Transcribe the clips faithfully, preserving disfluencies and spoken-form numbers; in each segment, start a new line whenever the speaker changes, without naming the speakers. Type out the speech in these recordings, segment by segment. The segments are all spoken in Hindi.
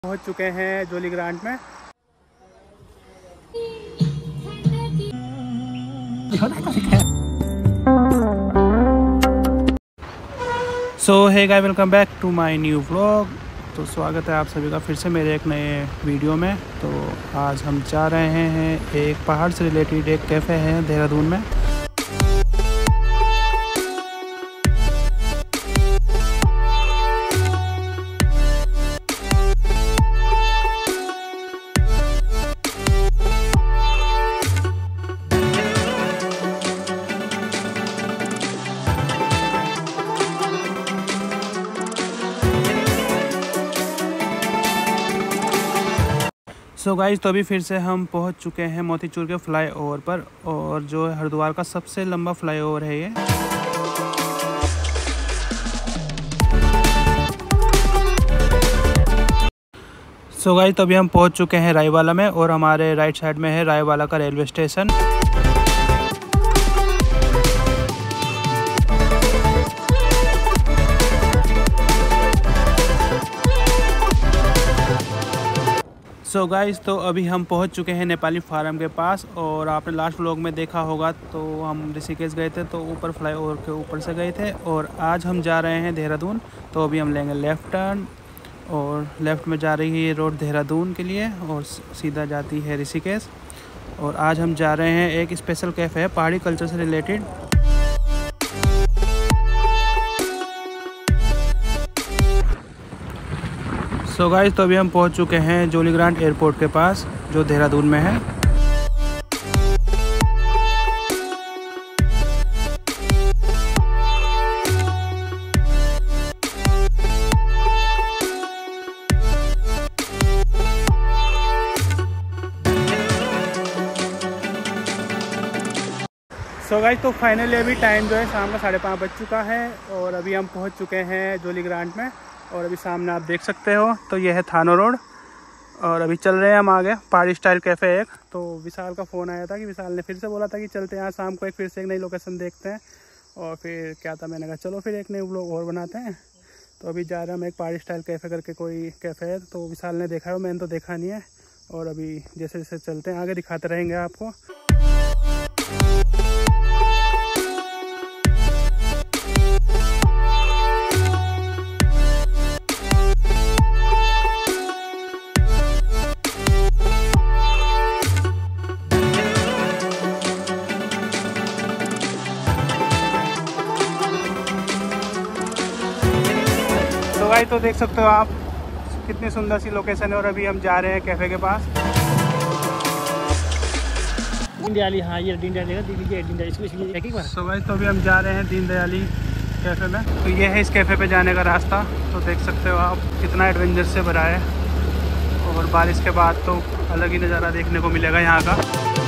पहुंच चुके हैं जोली ग्रांट में। So hey guys, welcome back to my new vlog. तो स्वागत है आप सभी का फिर से मेरे एक नए वीडियो में। तो आज हम जा रहे हैं एक पहाड़ से रिलेटेड एक कैफ़े है देहरादून में। सो so गाइस, तो अभी फिर से हम पहुंच चुके हैं मोतीचूर के फ्लाईओवर पर, और जो हरिद्वार का सबसे लंबा फ्लाईओवर है ये। सो so गाइस, तो अभी हम पहुंच चुके हैं रायवाला में, और हमारे राइट साइड में है रायवाला का railway station. So so guys, तो अभी हम पहुंच चुके हैं नेपाली फार्म के पास। और आपने लास्ट व्लॉग में देखा होगा तो हम ऋषिकेश गए थे, तो ऊपर फ्लाईओवर के ऊपर से गए थे। और आज हम जा रहे हैं देहरादून, तो अभी हम लेंगे लेफ़्ट टर्न, और लेफ़्ट में जा रही है ये रोड देहरादून के लिए, और सीधा जाती है ऋषिकेश। और आज हम जा रहे हैं एक स्पेशल कैफ़े है पहाड़ी कल्चर से रिलेटेड। सो so गाइस, तो अभी हम पहुंच चुके हैं जोली ग्रांट एयरपोर्ट के पास, जो देहरादून में है। सो so गाइस, तो फाइनली अभी टाइम जो है शाम का साढ़े पाँच बज चुका है, और अभी हम पहुंच चुके हैं जोली ग्रांट में। और अभी सामने आप देख सकते हो तो ये है थानो रोड, और अभी चल रहे हैं हम आगे पहाड़ी स्टाइल कैफ़े एक। तो विशाल का फ़ोन आया था कि विशाल ने फिर से बोला था कि चलते हैं यहाँ शाम को एक फिर से एक नई लोकेशन देखते हैं। और फिर क्या था, मैंने कहा चलो फिर एक नई व्लॉग और बनाते हैं। तो अभी जा रहे हैं हम एक पहाड़ी स्टाइल कैफ़े करके कोई कैफ़े है, तो विशाल ने देखा है, मैंने तो देखा नहीं है। और अभी जैसे जैसे चलते हैं आगे दिखाते रहेंगे आपको। तो भाई, तो देख सकते हो आप कितनी सुंदर सी लोकेशन है। और अभी हम जा रहे हैं कैफ़े के पास।
दीनदयाली, हाँ ये दीनदयाली का दीदी दीनदयाली इसको इसलिए एक ही बार।
सो भाई, तो अभी हम जा रहे हैं दीनदयाली कैफ़े में। तो ये है इस कैफ़े पे जाने का रास्ता। तो देख सकते हो आप कितना एडवेंचर से भरा है, और बारिश के बाद तो अलग ही नज़ारा देखने को मिलेगा यहाँ का।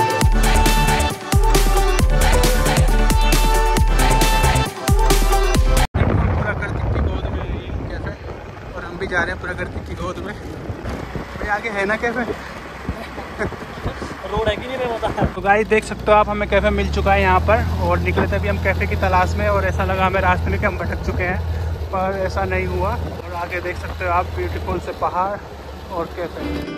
प्रकृति की गोद में ये कैफ़े, और हम भी जा रहे हैं प्रकृति की गोद में। भाई आगे है ना कैफ़े,
रोड है कि नहीं होता।
तो गाइस देख सकते हो आप, हमें कैफ़े मिल चुका है यहाँ पर, और निकले थे अभी हम कैफ़े की तलाश में। और ऐसा लगा हमें रास्ते में कि हम भटक चुके हैं, पर ऐसा नहीं हुआ। और आगे देख सकते हो आप ब्यूटीफुल से पहाड़ और कैफ़े।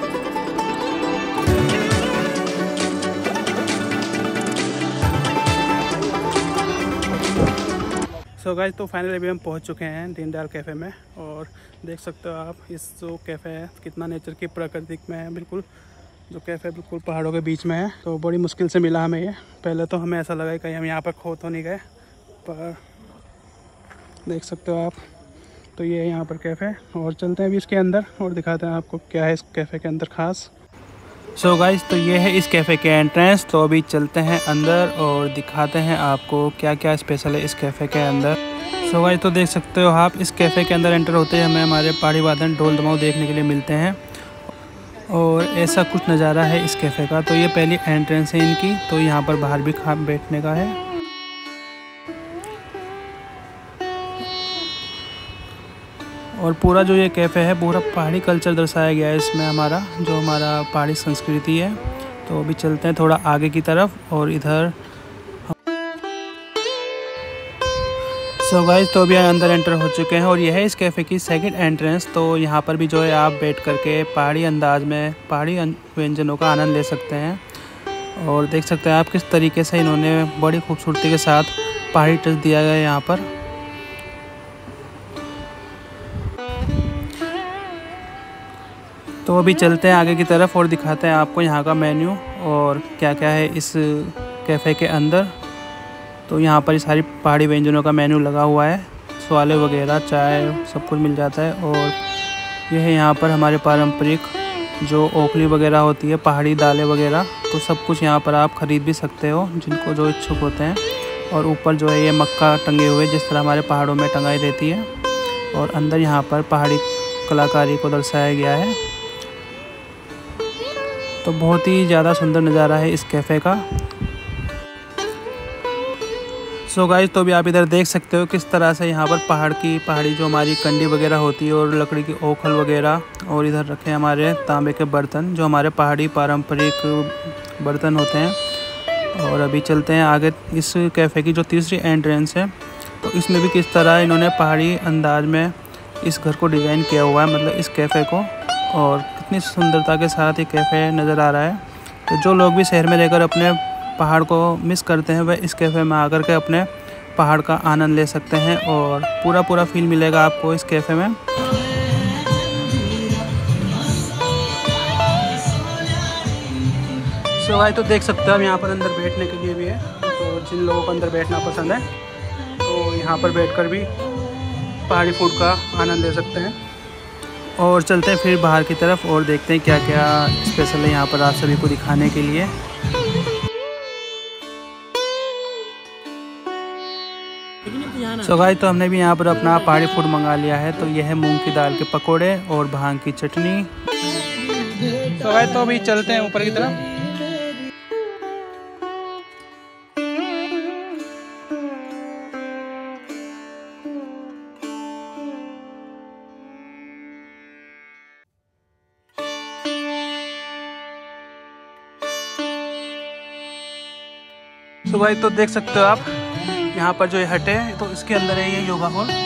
सो so गाइस, तो फाइनली अभी हम पहुँच चुके हैं दीनदयाल कैफ़े में। और देख सकते हो आप इस जो कैफ़े है कितना नेचर की प्राकृतिक में है। बिल्कुल जो कैफ़े बिल्कुल पहाड़ों के बीच में है, तो बड़ी मुश्किल से मिला हमें ये। पहले तो हमें ऐसा लगा कहीं हम यहाँ पर खो तो नहीं गए, पर देख सकते हो आप तो ये है यहाँ पर कैफ़े। और चलते हैं अभी इसके अंदर और दिखाते हैं आपको क्या है इस कैफ़े के अंदर ख़ास। सो so गाइस, तो ये है इस कैफ़े के एंट्रेंस। तो अभी चलते हैं अंदर और दिखाते हैं आपको क्या क्या स्पेशल है इस कैफ़े के अंदर। सो so गाइस, तो देख सकते हो आप इस कैफ़े के अंदर एंटर होते ही हमें हमारे पहाड़ी वादन ढोल दमाऊ देखने के लिए मिलते हैं। और ऐसा कुछ नज़ारा है इस कैफ़े का। तो ये पहली एंट्रेंस है इनकी। तो यहाँ पर बाहर भी खा बैठने का है। और पूरा जो ये कैफ़े है पूरा पहाड़ी कल्चर दर्शाया गया है इसमें, हमारा जो हमारा पहाड़ी संस्कृति है। तो अभी चलते हैं थोड़ा आगे की तरफ, और इधर सो गाइस तो अभी अंदर एंटर हो चुके हैं और यह है इस कैफ़े की सेकंड एंट्रेंस। तो यहाँ पर भी जो है आप बैठ करके पहाड़ी अंदाज में पहाड़ी व्यंजनों का आनंद ले सकते हैं। और देख सकते हैं आप किस तरीके से इन्होंने बड़ी खूबसूरती के साथ पहाड़ी टच दिया गया है यहाँ पर। तो अभी चलते हैं आगे की तरफ और दिखाते हैं आपको यहाँ का मेन्यू और क्या क्या है इस कैफ़े के अंदर। तो यहाँ पर सारी पहाड़ी व्यंजनों का मेन्यू लगा हुआ है, स्वाले वगैरह, चाय, सब कुछ मिल जाता है। और यह है यहाँ पर हमारे पारंपरिक जो ओखली वगैरह होती है, पहाड़ी दालें वगैरह, तो सब कुछ यहाँ पर आप ख़रीद भी सकते हो जिनको जो इच्छुक होते हैं। और ऊपर जो है ये मक्का टंगे हुए जिस तरह हमारे पहाड़ों में टंगाई रहती है। और अंदर यहाँ पर पहाड़ी कलाकारी को दर्शाया गया है। तो बहुत ही ज़्यादा सुंदर नज़ारा है इस कैफ़े का। सो गाइस तो भी आप इधर देख सकते हो किस तरह से यहाँ पर पहाड़ की पहाड़ी जो हमारी कंडी वगैरह होती है और लकड़ी की ओखल वगैरह, और इधर रखे हमारे तांबे के बर्तन जो हमारे पहाड़ी पारंपरिक बर्तन होते हैं। और अभी चलते हैं आगे इस कैफ़े की जो तीसरी एंट्रेंस है, तो इसमें भी किस तरह इन्होंने पहाड़ी अंदाज में इस घर को डिज़ाइन किया हुआ है, मतलब इस कैफ़े को। और कितनी सुंदरता के साथ ये कैफ़े नज़र आ रहा है। तो जो लोग भी शहर में रहकर अपने पहाड़ को मिस करते हैं वह इस कैफ़े में आकर के अपने पहाड़ का आनंद ले सकते हैं और पूरा पूरा फील मिलेगा आपको इस कैफ़े में। सो भाई तो देख सकते हो हम यहाँ पर अंदर बैठने के लिए भी है। तो जिन लोगों को अंदर बैठना पसंद है तो यहाँ पर बैठकर भी पहाड़ी फूड का आनंद ले सकते हैं। और चलते हैं फिर बाहर की तरफ और देखते हैं क्या क्या स्पेशल है यहाँ पर आप सभी को दिखाने के लिए। सो गाइस तो हमने भी यहाँ पर अपना पहाड़ी फूड मंगा लिया है। तो यह है मूंग की दाल के पकोड़े और भांग की चटनी। सो गाइस तो अभी चलते हैं ऊपर की तरफ। तो भाई तो देख सकते हो आप यहाँ पर जो ये हट है तो इसके अंदर है ये योगा हॉल।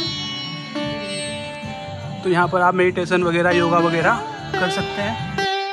तो यहाँ पर आप मेडिटेशन वगैरह, योगा वगैरह कर सकते हैं।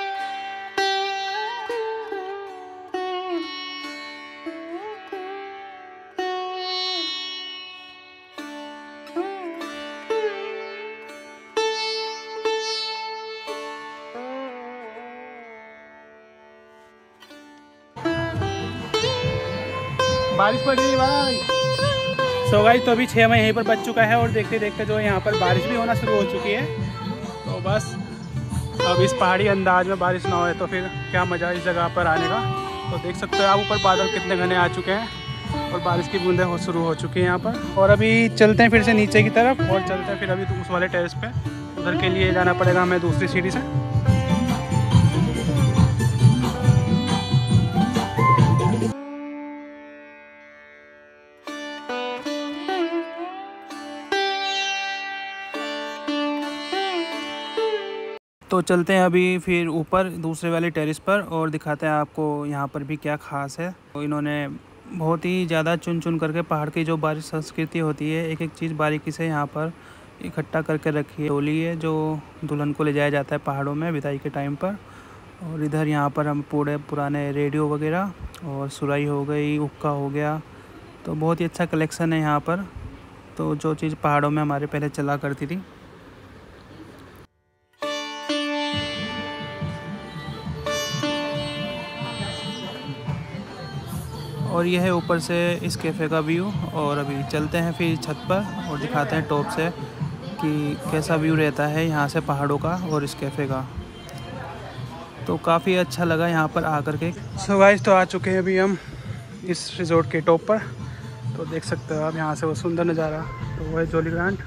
बारिश पड़ रही है भाई। सो गाइस तो अभी छः मई यहीं पर बच चुका है और देखते देखते जो यहाँ पर बारिश भी होना शुरू हो चुकी है। तो बस अब इस पहाड़ी अंदाज में बारिश ना होए तो फिर क्या मज़ा इस जगह पर आने का। तो देख सकते हो आप ऊपर बादल कितने घने आ चुके हैं और बारिश की बूंदें हो शुरू हो चुकी हैं यहाँ पर। और अभी चलते हैं फिर से नीचे की तरफ और चलते हैं फिर अभी उस वाले टेरेस पे। उधर के लिए जाना पड़ेगा हमें दूसरी सीढ़ी से। तो चलते हैं अभी फिर ऊपर दूसरे वाले टेरेस पर और दिखाते हैं आपको यहाँ पर भी क्या ख़ास है। तो इन्होंने बहुत ही ज़्यादा चुन चुन करके पहाड़ की जो बारिश संस्कृति होती है, एक एक चीज़ बारीकी से यहाँ पर इकट्ठा करके रखी है। डोली है जो दुल्हन को ले जाया जाता है पहाड़ों में विदाई के टाइम पर। और इधर यहाँ पर हम पूरे पुराने रेडियो वगैरह और सुराई हो गई, हुक्का हो गया, तो बहुत ही अच्छा कलेक्शन है यहाँ पर। तो जो चीज़ पहाड़ों में हमारे पहले चला करती थी। और यह है ऊपर से इस कैफ़े का व्यू। और अभी चलते हैं फिर छत पर और दिखाते हैं टॉप से कि कैसा व्यू रहता है यहाँ से पहाड़ों का और इस कैफ़े का। तो काफ़ी अच्छा लगा यहाँ पर आकर के। सो गाइस तो आ चुके हैं अभी हम इस रिज़ॉर्ट के टॉप पर। तो देख सकते हो आप यहाँ से वो सुंदर नज़ारा। तो वो है जॉली ग्रांट।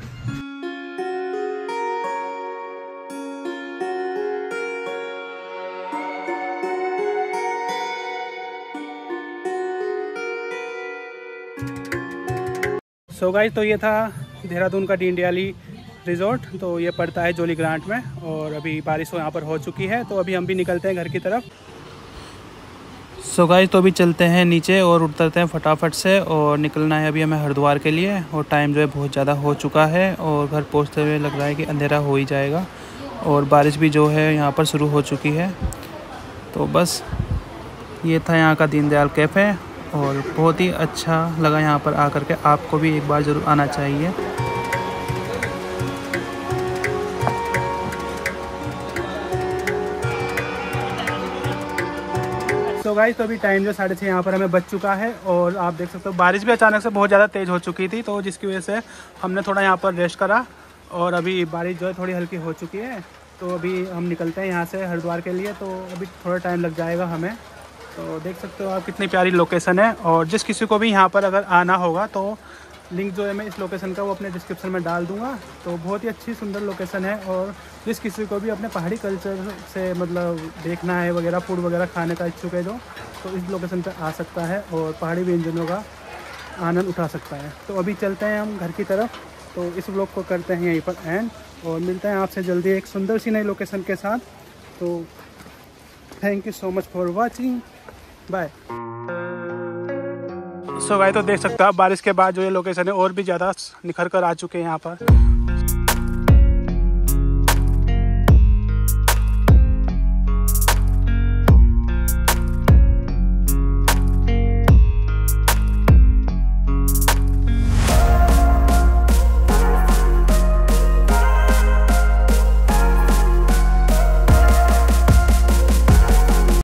सो गाइस तो ये था देहरादून का दीनदयाली रिज़ॉर्ट। तो ये पड़ता है जॉली ग्रांट में और अभी बारिश यहाँ पर हो चुकी है। तो अभी हम भी निकलते हैं घर की तरफ। सो गाइस तो अभी चलते हैं नीचे और उतरते हैं फटाफट से और निकलना है अभी हमें हरिद्वार के लिए। और टाइम जो है बहुत ज़्यादा हो चुका है और घर पहुंचते हुए लग रहा है कि अंधेरा हो ही जाएगा और बारिश भी जो है यहाँ पर शुरू हो चुकी है। तो बस ये था यहाँ का दीनदयाल कैफ़े और बहुत ही अच्छा लगा यहाँ पर आकर के। आपको भी एक बार ज़रूर आना चाहिए। तो गाइस तो अभी टाइम जो साढ़े छः यहाँ पर हमें बच चुका है और आप देख सकते हो बारिश भी अचानक से बहुत ज़्यादा तेज़ हो चुकी थी, तो जिसकी वजह से हमने थोड़ा यहाँ पर रेस्ट करा और अभी बारिश जो है थोड़ी हल्की हो चुकी है। तो अभी हम निकलते हैं यहाँ से हरिद्वार के लिए, तो अभी थोड़ा टाइम लग जाएगा हमें। तो देख सकते हो आप कितनी प्यारी लोकेशन है और जिस किसी को भी यहाँ पर अगर आना होगा तो लिंक जो है मैं इस लोकेशन का वो अपने डिस्क्रिप्शन में डाल दूंगा। तो बहुत ही अच्छी सुंदर लोकेशन है और जिस किसी को भी अपने पहाड़ी कल्चर से मतलब देखना है वगैरह, फूड वगैरह खाने का इच्छुक है जो, तो इस लोकेशन पर आ सकता है और पहाड़ी व्यंजनों का आनंद उठा सकता है। तो अभी चलते हैं हम घर की तरफ। तो इस व्लॉग को करते हैं यहीं पर एंड और मिलते हैं आपसे जल्दी एक सुंदर सी नई लोकेशन के साथ। तो thank you so much for watching, bye. So guys तो देख सकते हो आप बारिश के बाद जो ये लोकेशन है और भी ज़्यादा निखर कर आ चुके हैं यहाँ पर।